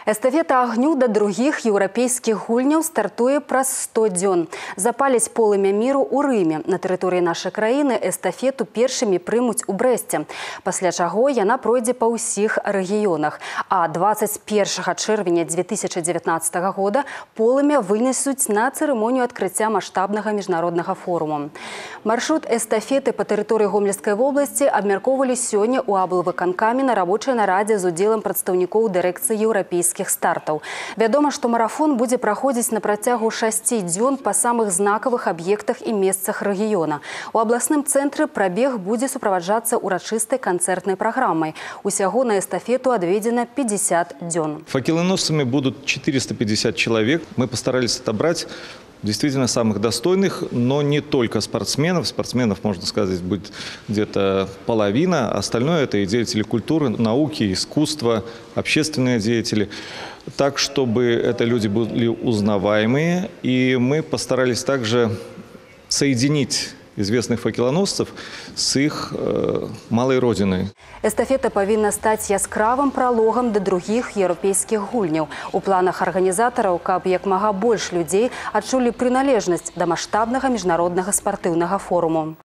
Эстафета агню да других еўрапейскіх гульняў стартуе праз 100 дзён. Запаліць полымя міру ў Рыме. На тэрыторыі нашай краіны эстафету першымі прымуць у Брэсце. Пасля чаго яна пройдзе па ўсіх рэгіёнах. А 21 чэрвеня 2019 года полымя вынесуць на цырымонію адкрыцця маштабнага міжнароднага форуму. Маршрут эстафеты па тэрыторыі Гомельскай вобласці абмяркоўвалі сёння ў аблвыканкаме на рабочай нарадзе з удзелам прадстаўнікоў дырэкцыі еўрапейскіх стартаў. Вядома, што марафон будзе праходзіць на працягу 6 дзён па самых знакавых аб'ектах і месцах рэгіёна. У абласным цэнтры прабег будзе суправаджацца урачыстай канцэртнай праграмай. Усяго на эстафету адведзена 50 дзён. Факелоносцами будут 450 человек. Мы постарались отобрать действительно самых достойных, но не только спортсменов. Спортсменов, можно сказать, будет где-то половина. Остальное – это и деятели культуры, науки, искусства, общественные деятели. Так, чтобы это люди были узнаваемые. И мы постарались также соединить известных факелоносцев с их малой родиной. Эстафета павінна стаць яскравым пралогам да другіх еўрапейскіх гульняў. У планах арганізатараў, каб як мага больш людзей адчулі прыналежнасць да маштабнага міжнароднага спартыўнага форуму.